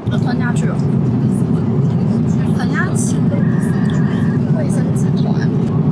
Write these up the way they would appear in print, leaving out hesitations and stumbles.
吞下去哦，很像吃卫生纸团。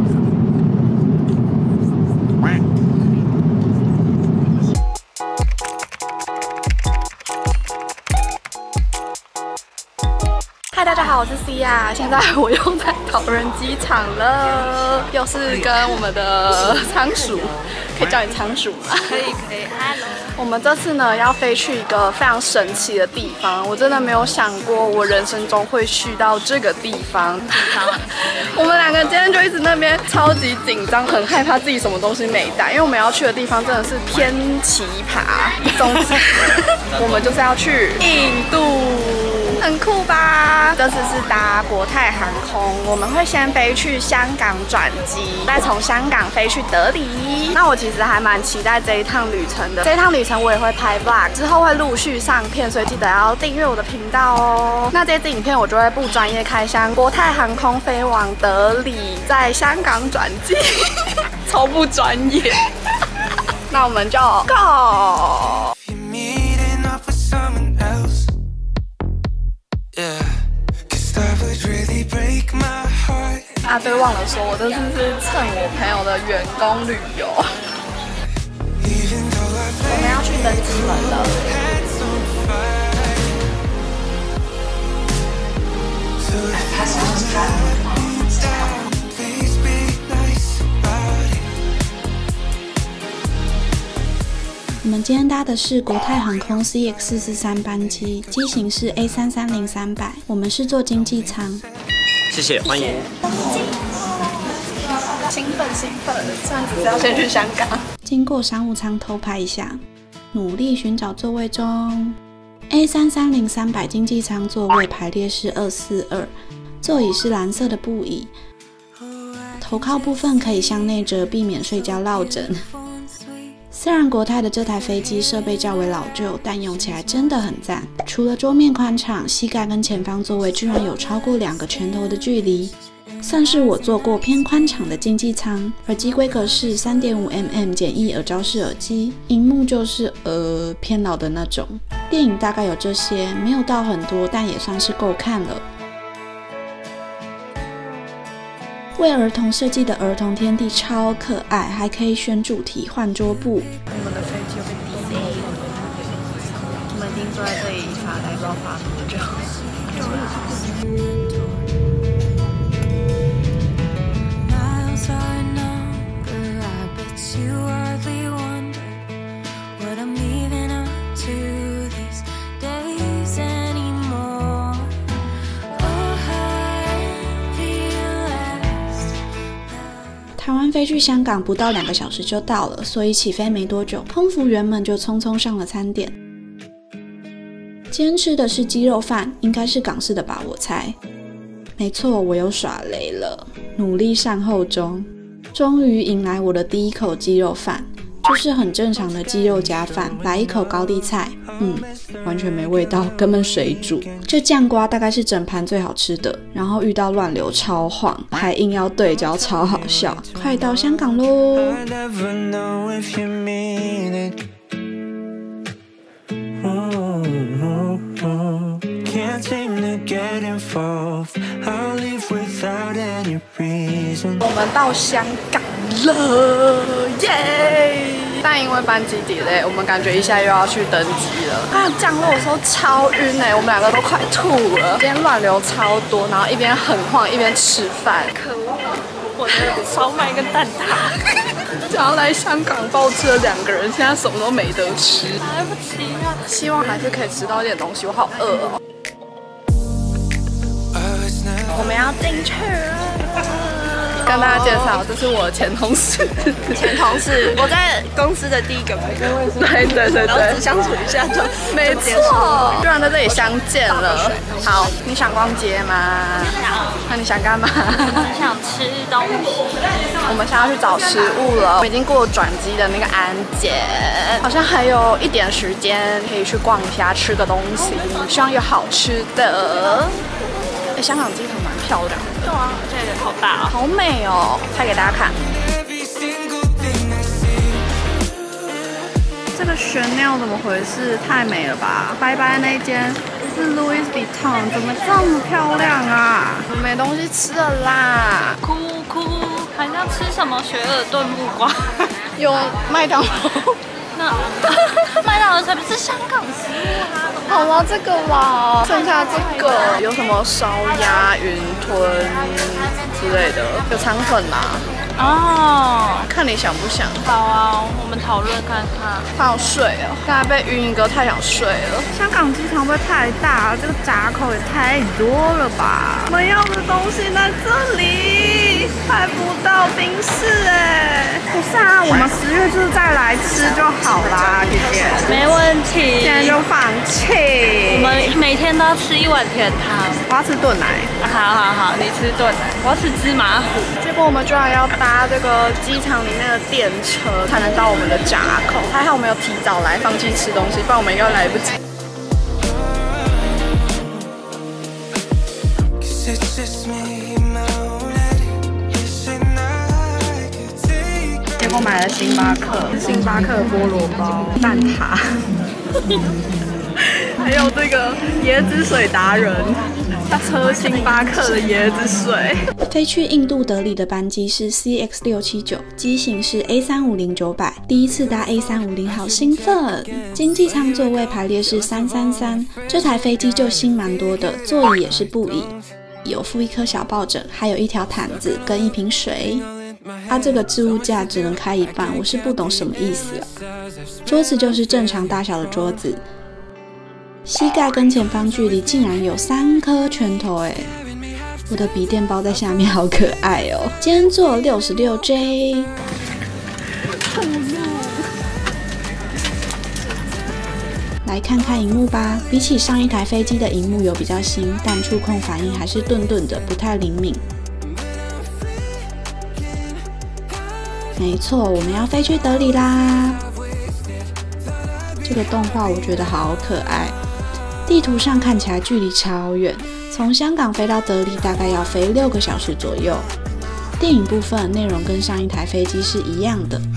嗨，大家好，我是 Cia， 现在我又在桃园机场了，又是跟我们的仓鼠，可以叫你仓鼠吗？ 可以，Hello。 我们这次呢要飞去一个非常神奇的地方，我真的没有想过我人生中会去到这个地方。我们两个今天就一直那边超级紧张，很害怕自己什么东西没带，因为我们要去的地方真的是偏奇葩。总之，我们就是要去印度。很酷吧？这次是搭国泰航空，我们会先飞去香港转机，再从香港飞去德里。那我其实还蛮期待这一趟旅程的。这一趟旅程我也会拍 vlog， 之后会陆续上片，所以记得要订阅我的频道哦。那这支影片我就会不专业开箱国泰航空飞往德里，在香港转机，超不专业。那我们就 go。啊，对，忘了说，我这次是蹭我朋友的员工旅游。我们要去登机门了。 我们今天搭的是国泰航空 CX443班机，机型是 A330-300，我们是坐经济舱。 谢谢，欢迎。 兴奋，这样子是要先去香港。 经过商务舱偷拍一下，努力寻找座位中。A330-300经济舱座位排列是242，座椅是蓝色的布椅，头靠部分可以向内折，避免睡觉落枕。虽然国泰的这台飞机设备较为老旧，但用起来真的很赞。除了桌面宽敞，膝盖跟前方座位居然有超过2个拳头的距离，算是我坐过偏宽敞的经济舱。耳机规格是 3.5mm 简易耳罩式耳机，萤幕就是偏老的那种。电影大概有这些，没有到很多，但也算是够看了。为儿童设计的儿童天地超可爱，还可以选主题换桌布。 我们的飞机又被 delay 了，我们已经坐在这里发呆，不知道发多久。 台湾飞去香港不到2个小时就到了，所以起飞没多久，空服员们就匆匆上了餐点。今天吃的是鸡肉饭，应该是港式的吧，我猜。没错，我又耍雷了，努力善后中，终于迎来我的第一口鸡肉饭，就是很正常的鸡肉加饭，来一口高丽菜，完全没味道，根本水煮。这酱瓜大概是整盘最好吃的，然后遇到乱流超晃，还硬要对焦，超好笑。快到香港咯！ 我们到香港了，耶！但因为班机 delay， 我们感觉一下又要去登机了。啊，降落的时候超晕我们两个都快吐了。今天乱流超多，然后一边很晃一边吃饭。可恶，我的烧麦跟蛋挞。想要来香港包吃了2个人，现在什么都没得吃，来不及了。希望还是可以吃到一点东西，我好饿哦。我们要进去了。跟大家介绍，这是我前同事。我在公司的第一个对，然后只相处一下就没错，居然在这里相见了。好，你想逛街吗？ 想。 那你想干嘛？ 想吃东西。 我们现在要去找食物了。我们已经过转机的那个安检，好像还有一点时间可以去逛一下，吃个东西，希望有好吃的。香港机场蛮漂亮的。 对啊，这里好大哦， 好美哦！拍给大家看。这个玄鸟怎么回事？太美了吧！拜拜那一间是 Louis Vuitton， 怎么这么漂亮啊？我没东西吃了啦！ 哭哭，还要吃什么雪尔顿木瓜？ 有麦当劳。 那麦当劳才不是香港食物啊！ 好了，这个啦，剩下这个有什么烧鸭、云吞之类的，有肠粉啦。 哦， 看你想不想。 好啊，我们讨论看看。 他要睡哦，刚才被晕一个，太想睡了。香港机场会不会太大了？这个闸口也太多了吧？我们要的东西在这里，拍不到宾士哎。不是啊，我们10月就是再来吃就好啦，姐姐。 没问题。 现在就放弃。 我们每天都要吃一碗甜汤。 我要吃炖奶。 好，你吃炖奶，我要吃芝麻糊。 结果我们居然要搭这个机场里面的电车才能到我们的闸口，还好我们有提早来，放弃吃东西，不然我们应该来不及。结果买了星巴克菠萝包、蛋挞，还有这个椰子水达人。喝星巴克的椰子水。 飞去印度德里的班机是 CX679， 机型是 A350-900， 第一次搭 A350， 好兴奋！经济舱座位排列是333，这台飞机就新蛮多的，座椅也是布椅，有附一颗小抱枕，还有一条毯子跟一瓶水。这个置物架只能开一半，我是不懂什么意思啊。桌子就是正常大小的桌子。膝盖跟前方距离竟然有3颗拳头哎！我的笔电包在下面，好可爱哦。今天坐 66J。来看看萤幕吧，比起上一台飞机的萤幕有比较新，但触控反应还是顿顿的，不太灵敏。没错，我们要飞去德里啦！这个动画我觉得好可爱。地图上看起来距离超远，从香港飞到德里大概要飞6个小时左右。电影部分内容跟上一台飞机是一样的。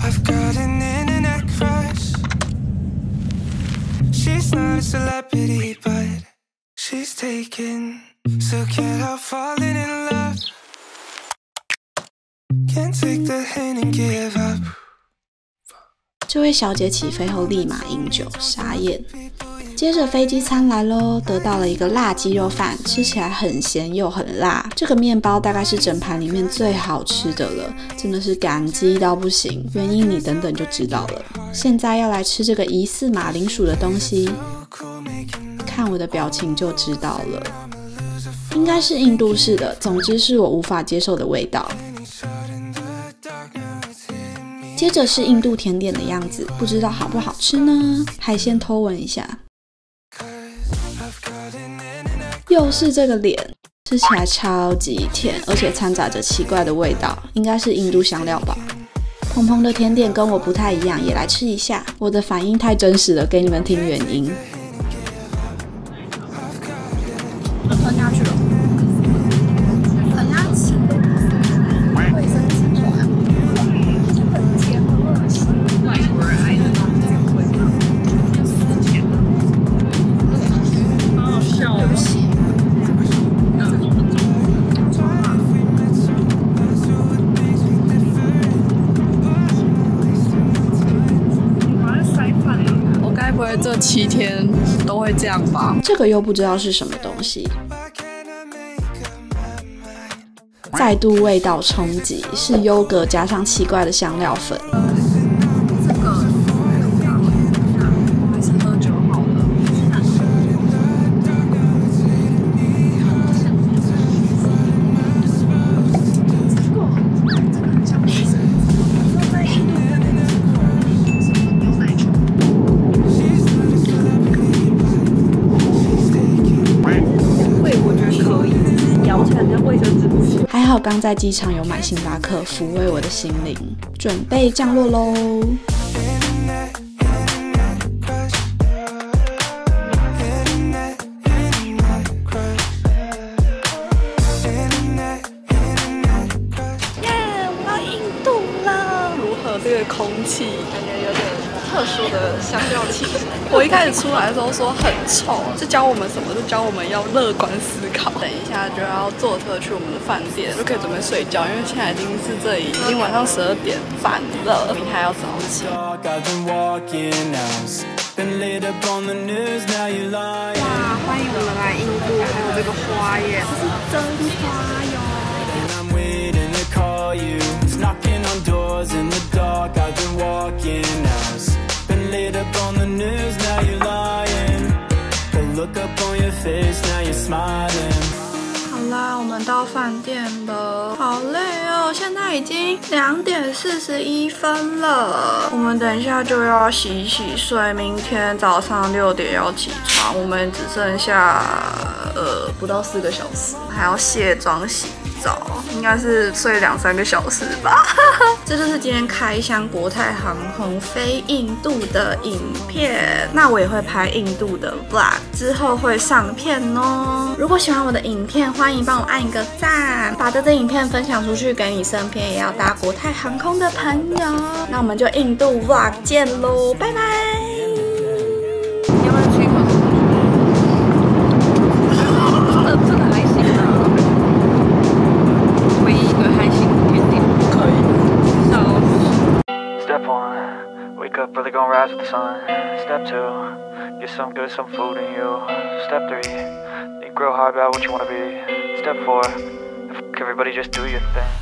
这位小姐起飞后立马饮酒，傻眼。接着飞机餐来咯，得到了一个辣鸡肉饭，吃起来很咸又很辣。这个面包大概是整盘里面最好吃的了，真的是感激到不行。原因你等等就知道了。现在要来吃这个疑似马铃薯的东西，看我的表情就知道了，应该是印度式的，总之是我无法接受的味道。接着是印度甜点的样子，不知道好不好吃呢？海鲜偷闻一下。又是这个脸，吃起来超级甜，而且掺杂着奇怪的味道，应该是印度香料吧。鹏鹏的甜点跟我不太一样，也来吃一下。我的反应太真实了，给你们听原因。 吞下去了，很牙齿，卫生纸团，基本结合了外国人爱的那种味道，死甜了，好好笑哦。对不起。不会这7天都会这样吧？ 这个又不知道是什么东西，再度味道冲击，是优格加上奇怪的香料粉。 这个还是喝酒好了。这个很像卫生纸，在印度那边的什么牛奶球。我觉得可以，只是咬起来像卫生纸不行。 还好刚在机场有买星巴克，抚慰我的心灵。准备降落喽！ 耶，我到印度了！如何这个空气感觉有点特殊的香料气息？我我一开始出来的时候说很臭，就教我们什么？就教我们要乐观思考。等一下就要坐车去我们的饭店，就可以准备睡觉，因为现在已经晚上12点半了，明天还要早起。哇，欢迎我们来印度，还有这个花耶，这是真花哟。好啦，我们到饭店了，好累哦，现在已经2点41分了。我们等一下就要洗睡，明天早上6点要起床。我们只剩下不到4个小时，还要卸妆洗澡，应该是睡2-3个小时吧。这就是今天开箱国泰航空飞印度的影片，那我也会拍印度的 vlog， 之后会上片哦。如果喜欢我的影片，欢迎帮我按一个赞，把这支影片分享出去给你身边也要搭国泰航空的朋友。那我们就印度 vlog 见喽，拜拜。你要不要吃一口？这个还行啊，唯一一个还行的甜点可以。 Step 1, wake up early, gonna rise with the sun. Step 2, get some food in you. Step 3, think real hard about what you wanna be. Step 4, everybody just do your thing.